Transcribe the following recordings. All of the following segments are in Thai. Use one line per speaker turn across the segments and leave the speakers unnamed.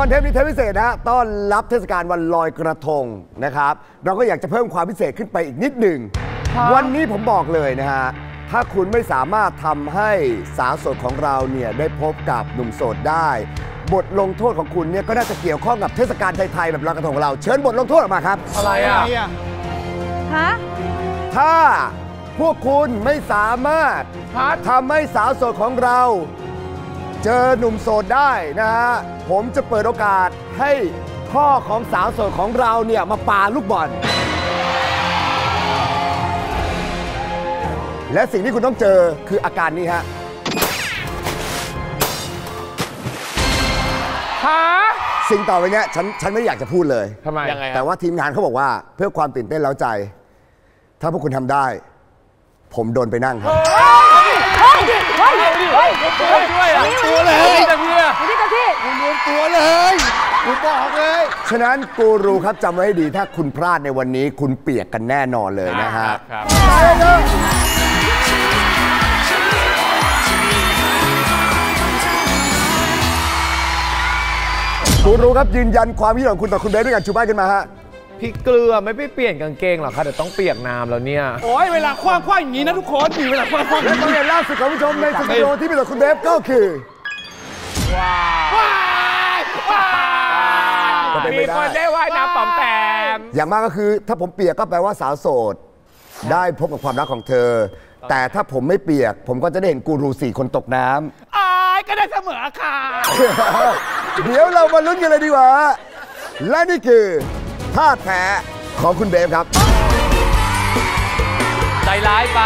เทปนี้เทปพิเศษนะต้อนรับเทศกาลวันลอยกระทงนะครับเราก็อยากจะเพิ่มความพิเศษขึ้นไปอีกนิดหนึ่งวันนี้ผมบอกเลยนะฮะถ้าคุณไม่สามารถทำให้สาวโสดของเราเนี่ยได้พบกับหนุ่มโสดได้บทลงโทษของคุณเนี่ยก็น่าจะเกี่ยวข้องกับเทศกาลไทยๆแบบลอยกระทงของเราเชิญบทลงโทษออกมาครับ
อะไรอ่ะ
ฮะ
ถ้าพวกคุณไม่สามารถทำให้สาวโสดของเราเจอหนุ่มโสดได้นะฮะผมจะเปิดโอกาสให้พ่อของสาวโสดของเราเนี่ยมาปาลูกบอลและสิ่งที่คุณต้องเจอคืออาการนี้ฮะสิ่งต่อไปเนี้ยฉันไม่อยากจะพูดเลย
ทำไมยังไง
แต่ว่าทีมงานเขาบอกว่าเพื่อความตื่นเต้นเร้าใจถ้าพวกคุณทำได้ผมโดนไปนั่งครับ
ด้วยอ่ะตัวเลยจังพี่
คุณรวมตัวเลยคุณบอกเลยฉะนั้นกูรูครับจำไว้ให้ดีถ้าคุณพลาดในวันนี้คุณเปียกกันแน่นอนเลยนะฮะกูรูครับยืนยันความคิดของคุณต่อคุณเบสด้วยกันชูป้ายขึ้นมาฮะ
พี่เกลือไม่ไปเปลี่ยนกางเกงหรอคะเดี๋ยวต้องเปียกน้ำแล้วเนี่ย
โอ้ยเวลาคว้างอย่างนี้นะทุกคนมีเวลาคว้าง
และตัวอย่างล่าสุดของผู้ชมในสตูดิโอที่มีต่อคุณเบฟก็คือ
มีคนได้ว่ายน้ำป๋อมแปม
อย่างมากก็คือถ้าผมเปียกก็แปลว่าสาวโสดได้พบกับความรักของเธอแต่ถ้าผมไม่เปียกผมก็จะได้เห็นกูรู4 คนตกน้
ำก็ได้เสมอค่ะ
เดี๋ยวเรามาลุ้นกันเลยดีกว่าและนี่คือท่าแท้ของคุณเบฟครับ
ใจร้ายไป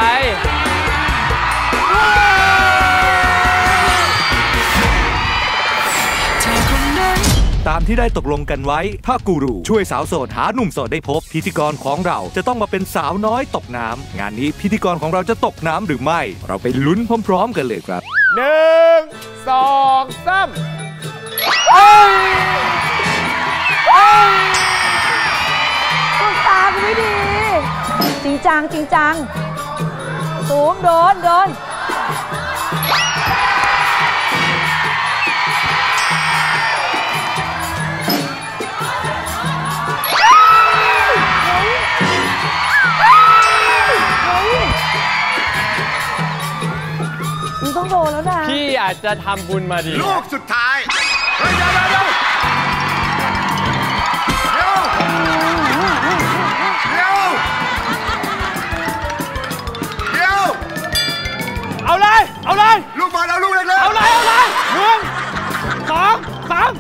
ตามที่ได้ตกลงกันไว้ถ้ากูรูช่วยสาวโสดหาหนุ่มโสดได้พบพิธีกรของเราจะต้องมาเป็นสาวน้อยตกน้ำงานนี้พิธีกรของเราจะตกน้ำหรือไม่เราไปลุ้นพร้อมๆกันเลยครับ
1 2 3
ต้องตามไม่ดีจริงจังตูมโดนต้องโดนแล้วนะ
พี่อาจจะทำบุญมาดี
ลูกสุดท้ายเฮ้ยเดี๋ยว
เอาเลย
ลูกบอลเอาลูกเล็กเลย
เอาเลย1 2 3